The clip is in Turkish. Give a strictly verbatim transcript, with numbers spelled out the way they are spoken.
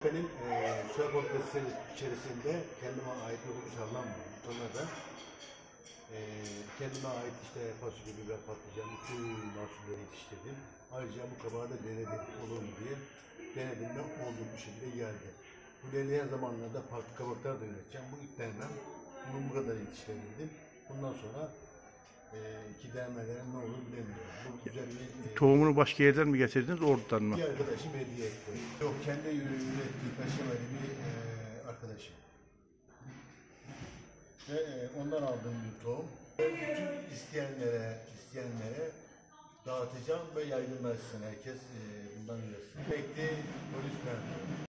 Benim eee soya portakal içerisinde kendime ait bir humus alan var. Sonra da eee kendime ait işte fasulye, biber, patlıcan, bütün mahsulleri yetiştirdim. Ayrıca bu kabağı da denedim olur mu diye. Denedim de oldu, bu şekilde geldi. Bu ilerleyen zamanlarda farklı kabaklar da üreteceğim. Bu ilk denemem. Bunu bu kadar yetiştirebildim. Bundan sonra eee iki denemelerim ne olur bilemiyorum. Bu güzel bir eee, Tohumunu başka yerden mi getirdiniz, oradan mı? bir arkadaşım hediye etti. Yok, kendi ürettiği peşemeli bir eee arkadaşım. Ve eee, ondan aldığım bir tohum. Bütün isteyenlere, isteyenlere dağıtacağım ve yaygınlaşsın. Herkes eee bundan üretsin. Bekli polis memuru.